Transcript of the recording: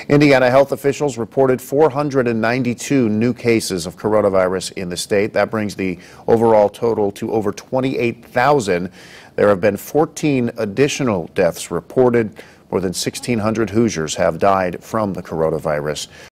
Indiana health officials reported 492 new cases of coronavirus in the state. That brings the overall total to over 28,000. There have been 14 additional deaths reported. More than 1,600 Hoosiers have died from the coronavirus.